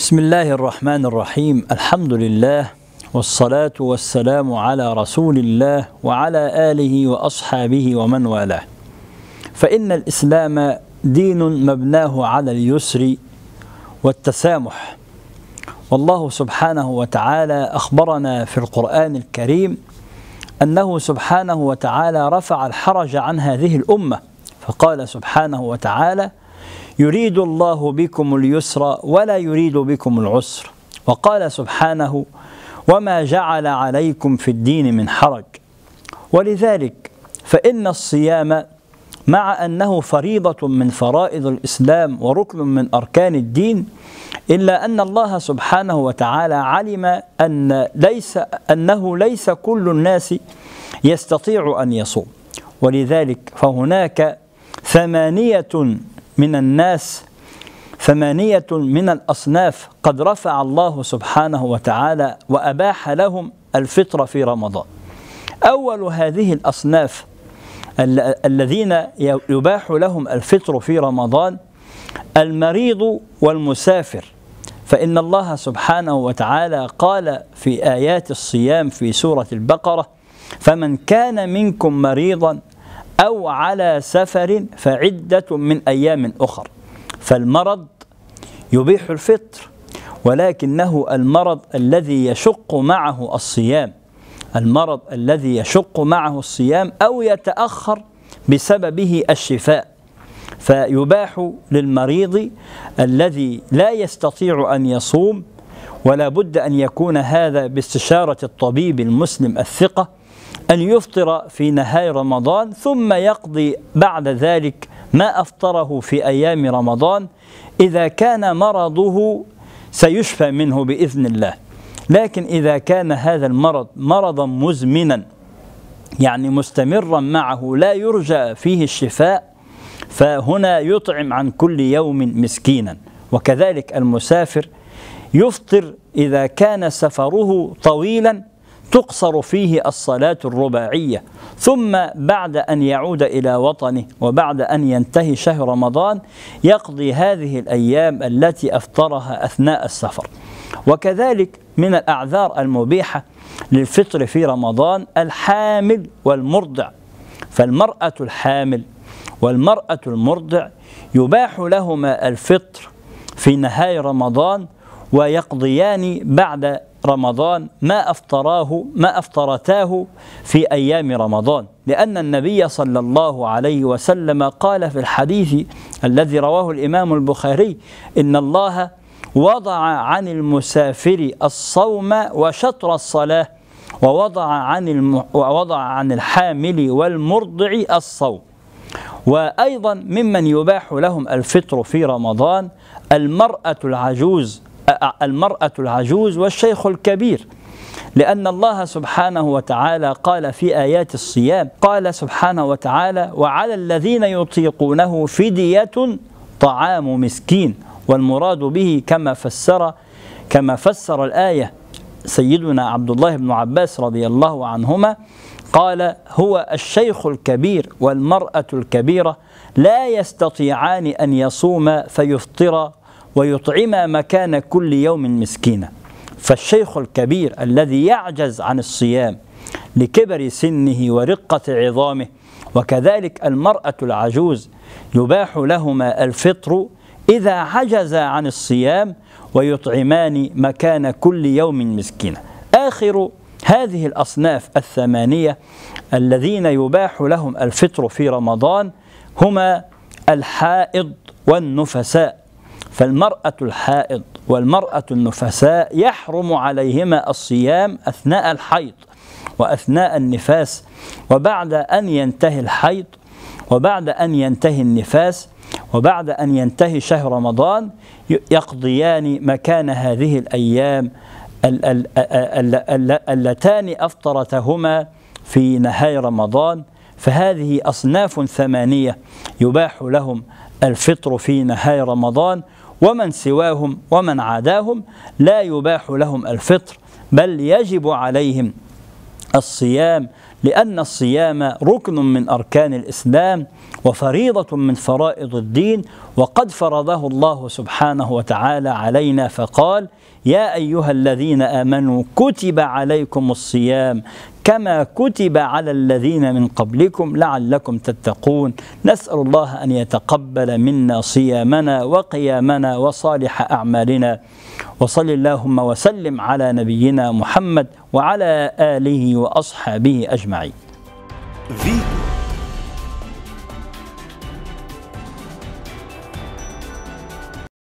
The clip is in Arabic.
بسم الله الرحمن الرحيم. الحمد لله والصلاة والسلام على رسول الله وعلى آله وأصحابه ومن والاه. فإن الإسلام دين مبناه على اليسر والتسامح، والله سبحانه وتعالى أخبرنا في القرآن الكريم أنه سبحانه وتعالى رفع الحرج عن هذه الأمة، فقال سبحانه وتعالى: يريد الله بكم اليسر ولا يريد بكم العسر. وقال سبحانه: وما جعل عليكم في الدين من حرج. ولذلك فإن الصيام مع أنه فريضة من فرائض الإسلام وركن من أركان الدين، إلا أن الله سبحانه وتعالى علم أنه ليس كل الناس يستطيع أن يصوم، ولذلك فهناك ثمانية من الأصناف قد رفع الله سبحانه وتعالى وأباح لهم الفطر في رمضان. أول هذه الأصناف الذين يباح لهم الفطر في رمضان المريض والمسافر، فإن الله سبحانه وتعالى قال في آيات الصيام في سورة البقرة: فمن كان منكم مريضا أو على سفر فعدة من أيام أخر. فالمرض يبيح الفطر، ولكنه المرض الذي يشق معه الصيام، المرض الذي يشق معه الصيام أو يتأخر بسببه الشفاء، فيباح للمريض الذي لا يستطيع أن يصوم، ولا بد أن يكون هذا باستشارة الطبيب المسلم الثقة، أن يفطر في نهاية رمضان ثم يقضي بعد ذلك ما أفطره في أيام رمضان إذا كان مرضه سيشفى منه بإذن الله. لكن إذا كان هذا المرض مرضا مزمنا، يعني مستمرا معه لا يرجى فيه الشفاء، فهنا يطعم عن كل يوم مسكينا. وكذلك المسافر يفطر إذا كان سفره طويلا تقصر فيه الصلاة الرباعية، ثم بعد أن يعود إلى وطنه وبعد أن ينتهي شهر رمضان يقضي هذه الأيام التي أفطرها أثناء السفر. وكذلك من الأعذار المبيحة للفطر في رمضان الحامل والمرضع، فالمرأة الحامل والمرأة المرضع يباح لهما الفطر في نهاية رمضان، ويقضيان بعد رمضان ما أفطرتاه في أيام رمضان، لأن النبي صلى الله عليه وسلم قال في الحديث الذي رواه الإمام البخاري: إن الله وضع عن المسافر الصوم وشطر الصلاة، ووضع عن الحامل والمرضع الصوم. وأيضا ممن يباح لهم الفطر في رمضان المرأة العجوز والشيخ الكبير، لأن الله سبحانه وتعالى قال في آيات الصيام، قال سبحانه وتعالى: وعلى الذين يطيقونه فدية طعام مسكين. والمراد به كما فسر الآية سيدنا عبد الله بن عباس رضي الله عنهما، قال: هو الشيخ الكبير والمرأة الكبيرة لا يستطيعان أن يصوما فيفطر ويطعما مكان كل يوم مسكينا. فالشيخ الكبير الذي يعجز عن الصيام لكبر سنه ورقة عظامه، وكذلك المرأة العجوز يباح لهما الفطر إذا عجز عن الصيام ويطعمان مكان كل يوم مسكينا. آخر هذه الأصناف الثمانية الذين يباح لهم الفطر في رمضان هما الحائض والنفساء. فالمرأة الحائض والمرأة النفساء يحرم عليهما الصيام أثناء الحيض وأثناء النفاس، وبعد أن ينتهي الحيض وبعد أن ينتهي النفاس وبعد أن ينتهي شهر رمضان يقضيان مكان هذه الأيام اللتان أفطرتهما في نهاية رمضان. فهذه أصناف ثمانية يباح لهم الفطر في نهاية رمضان، ومن سواهم ومن عاداهم لا يباح لهم الفطر، بل يجب عليهم الصيام، لأن الصيام ركن من أركان الإسلام وفريضة من فرائض الدين، وقد فرضه الله سبحانه وتعالى علينا فقال: يا أيها الذين آمنوا كتب عليكم الصيام كما كتب على الذين من قبلكم لعلكم تتقون. نسأل الله أن يتقبل منا صيامنا وقيامنا وصالح أعمالنا، وصل اللهم وسلم على نبينا محمد وعلى آله وأصحابه أجمعين.